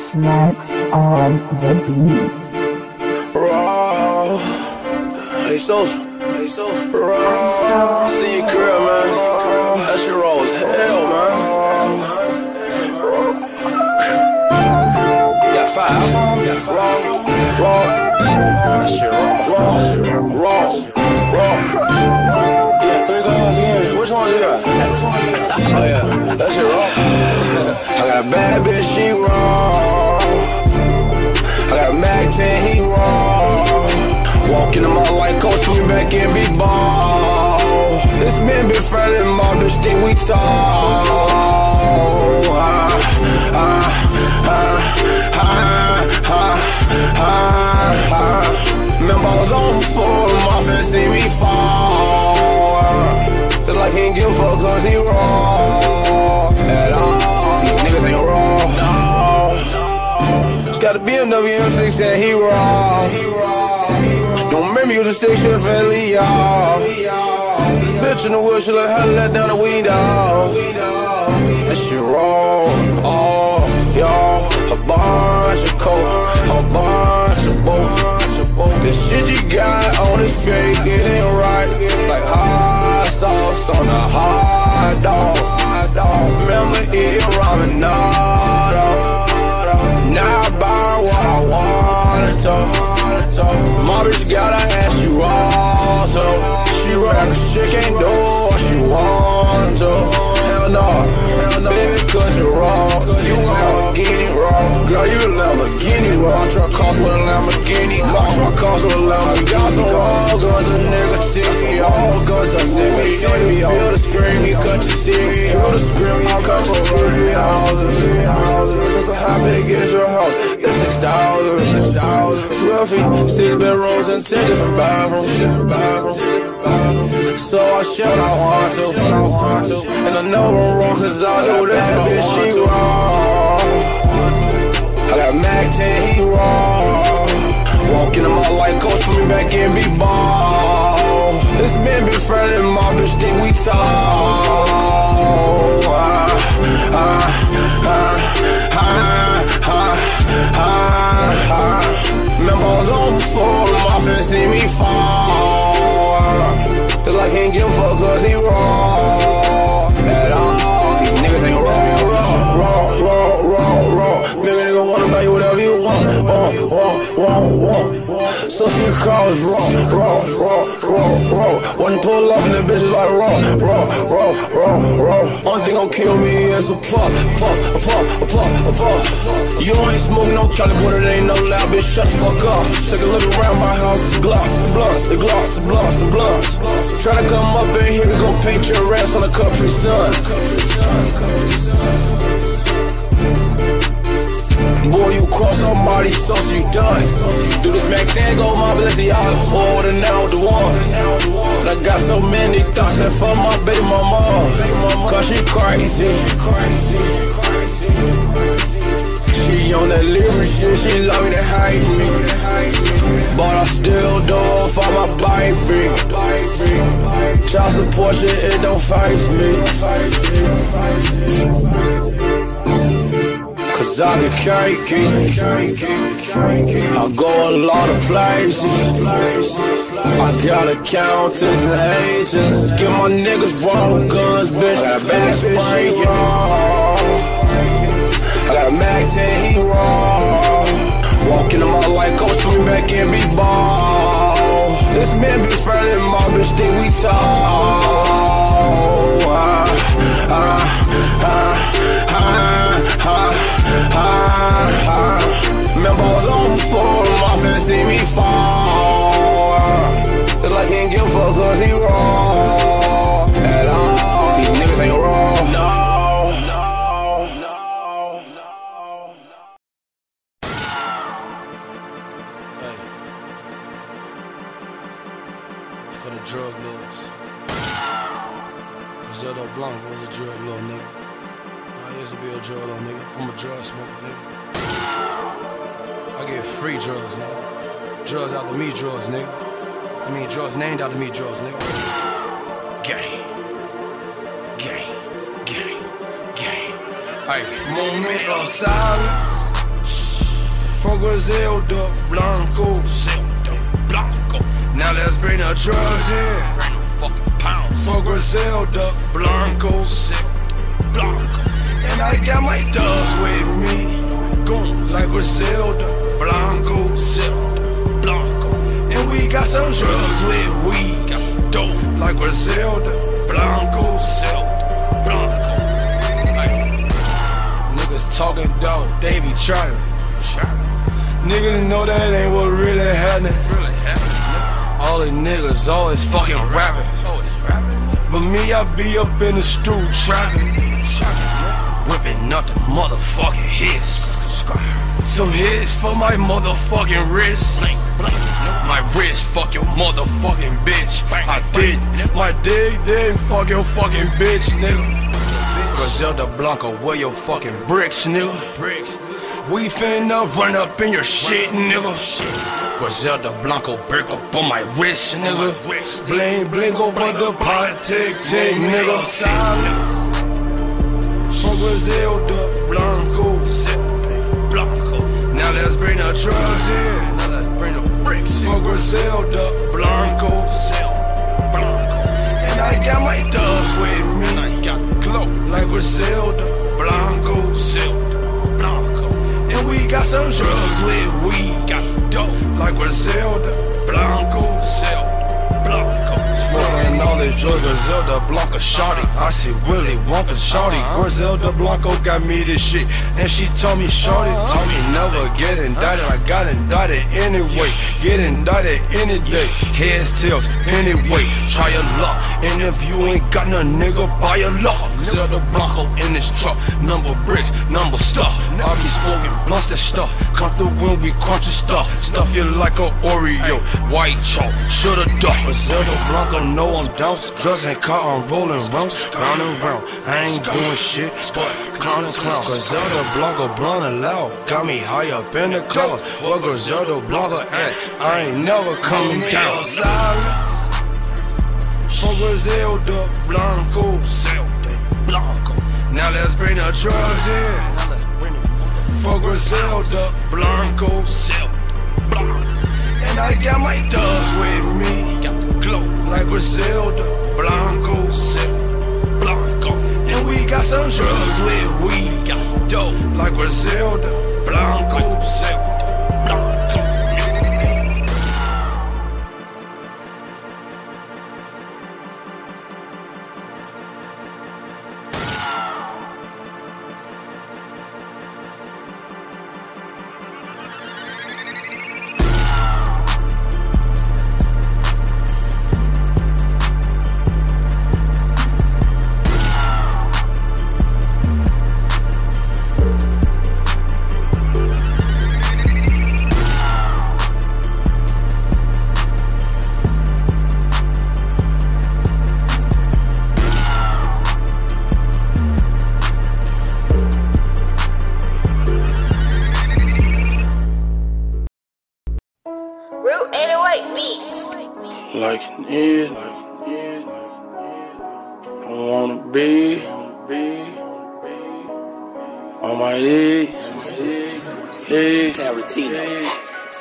Snacks on the beat. Raw. Hey, social. Raw. See your crib, man. That shit raw as hell, man. Got 5. Raw. That shit raw. Yeah, 3 cars again. Which one you got? Oh, yeah. That shit raw. I got a bad bitch, she raw. I got a Mac 10, he raw. Walk in the mall like coach, put me back in big ball. This man been friendly, my bitch think we tall. Remember I was on for my fans see me fall. Feel like he ain't give a fuck cause he raw at all. These niggas ain't raw, no. Just got a BMW M6 and he raw. Don't remember you just stick shit for y'all. Bitch in the wood, she like how to let down the weed out. That shit raw, oh, y'all. A bunch of coke, a bunch of boat. This shit you got on this fake, it ain't right. Like hot sauce on a hot dog. Remember eating ramen, nada. Now I buy what I wanna talk. My bitch got her ass, she raw, so she rack, she can't do what she want to. Hell no, baby, cause you raw. You Lamborghini raw, girl, you a Lamborghini raw. Truck cost with a Lamborghini car, truck cost with a Lamborghini. Got some raw guns, a nigga tick me, all guns, a nigga tick me. Feel the scream, you cut your series. Feel the scream, you cut your series. Since a hot big is your house, it's 6,000, 12 feet, 6 bedrooms and 10 different bathrooms. So I shit what I want to, and I know I'm wrong cause I know that bitch she wrong. I got Mac 10, he raw. Walk in the mall like coach, put me back in big ball. This man be friendly, my bitch think we tall. Remember I was on before, my fans see me fall. Feel like he ain't give a fuck cause he raw at all. These niggas ain't raw. Nigga wanna buy you whatever you want. So she calls raw. When you pull off and the bitches like raw. Only thing gon' kill me is a puff. You ain't smoking no Cali, but it ain't no loud, bitch, shut the fuck up. Take a look around my house, it's blunts. Tryna come up in here, we gon' paint your ass on a Capri Sun. Boy, you cross somebody's sauce, you done. Do this Mac 10, go my Balenciaga, order now the one. I got so many thoughts that for my baby mama, cause she crazy. She on that lyric shit, she love me to hate me. But I still do it for my baby. Child support shit, it don't faze me. Cause I get cakey, I go a lot of places. I got accountants and agents. Get my niggas wrong guns, bitch. I got a bad spray, I got a Mac 10, he raw. Walk in the mall like coach, put me back in big ball. This man be friendly, my bitch think we tall. Remember I was on before, my fans see me fall. Feel like he ain't give a fuck cause he raw at all. These niggas ain't raw, no. Hey, for the drug lords. Zerdo Blanc was a drug lord, nigga. I used to be a drug lord, nigga. I'm a drug smoker, nigga. I get free drugs, nigga. Drugs out to me drugs, nigga. I mean drugs named after me drugs, nigga. Gang. Hey, moment of silence. from Griselda Blanco. Now let's bring the drugs in. For Griselda Blanco. And I got my dogs with me. Like Griselda Blanco. And we got some drugs with weed. Got some dope. Like Griselda Blanco. Niggas talking dope, they be trying. Niggas know that ain't what really happening. All the niggas always fucking rapping. But me, I be up in the stool trapping. Whipping up the motherfucking hits. Some hits for my motherfucking wrist. My wrist, fuck your motherfucking bitch. I did my dig, then fuck your fucking bitch, nigga. Griselda Blanco, where your fucking bricks, nigga? We finna run up in your shit, nigga. Griselda Blanco, brick up on my wrist, nigga. Bling, bling over the pot, tick, tick, nigga. Silence. From Griselda Blanco. Now let's bring the drugs in. Now let's bring the bricks in. For Griselda Blanco. And I got my dogs with me. And I got the glow. Like Griselda Blanco. And we got some drugs with weed. Got the dope. Like Griselda Blanco. Smoking all this drugs, Griselda Blanco shawty. I see Willy Wonka shawty. Griselda Blanco got me this shit, and she told me shawty, told me never get indicted. I got indicted anyway, get indicted any day. Heads, tails, anyway. Try your luck, and if you ain't got no nigga, buy your luck. Griselda Blanco in this truck, number bricks, number stuff. I be smoking blunts that stuff, come through when we crunching stuff. Stuff you like a Oreo, white chalk, shoulda duck. Griselda Blanco, know I'm down. Drugs and car, I'm rolling round and round. I ain't doing shit, but clown and clown. Griselda Blanco, blonde and loud, got me high up in the clouds. Where Griselda Blanco at, I ain't never coming down. Silence. From Griselda Blanco. Now let's bring the drugs in. For Griselda Blanco. And I got my dogs with me. Got the glow. Like Griselda Blanco. And we got some drugs with weed. Got the dope. Like Griselda Blanco. Route 808 Beats. Like it, I wanna be on my knees. Tarantino.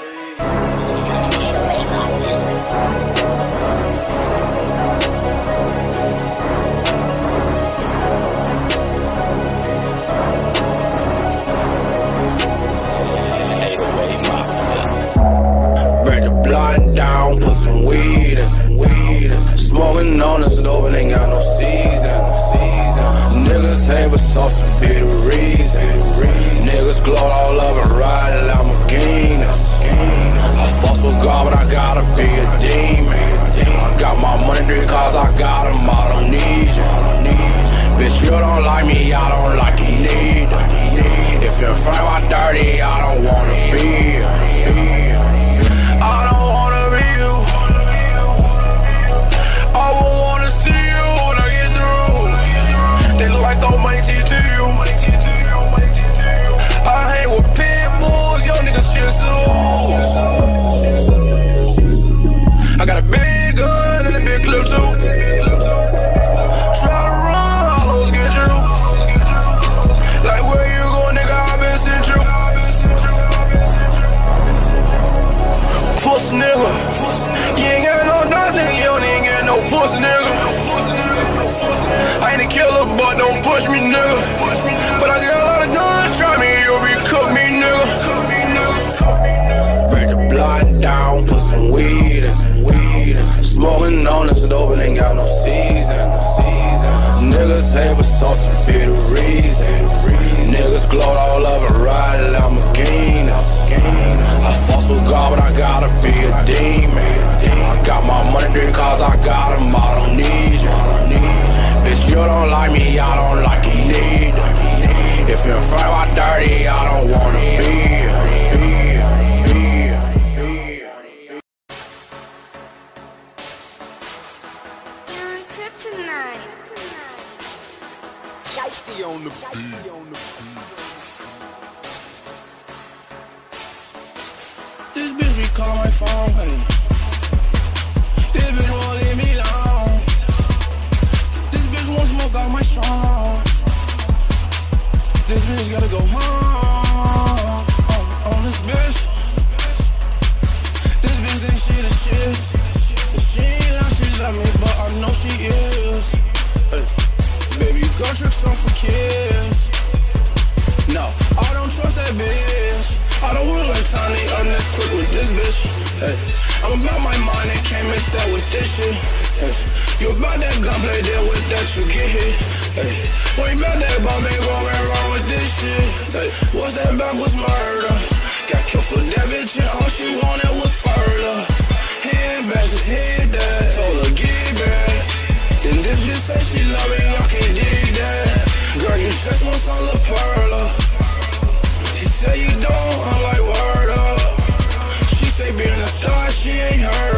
Blind down, put some weed in. Smoking on the stove and ain't got no season. Niggas hate but sauce be the reason. Niggas gloat all over riding Lamborghinis. I fuss with God, but I gotta be a demon. I got my money, 3 cars, I got them, I don't need you. Bitch, you don't like me, I don't like you neither. If you're in front of my dirty, I don't wanna be. I don't wanna be you. I won't wanna see you when I get through. They look like those money to you. I hang with pit bulls, young niggas shit I got a big gun and a big clip too. Try to run, hollows get you. Like where you going, nigga, I been sent you. be the reason. Niggas gloat all over riding Lamborghinis. I fuss with God, but I gotta be a demon. I got my money because I got them, I don't need you. Bitch, you don't like me, I don't like you neither. If you're afraid about dirty, I don't wanna be here. Shiesty on the beat. This bitch be call my phone, hey. This bitch won't leave me alone. This bitch won't smoke out my strong. This bitch gotta go home. On this bitch. This bitch think she the shit. So she ain't like she love me, but I know she is. Hey. Baby, girl tricks on for kids. No, I don't trust that bitch. I don't wanna like Tiny, I'm this quick with this bitch. Hey, I'm about my mind and can't mix that with this shit. Hey, you about that gunplay, then with that you get hit. Hey, when you about that bomb, ain't going wrong with this shit. Hey, what's that backwards murder? Got killed for that bitch and all she wanted was further. Hand back, just hit that. Told her get back. Then this bitch say she love me, I can't dig that. Girl, you just want some La Perla. She say you don't, I'm like word up. She say being a thought, she ain't heard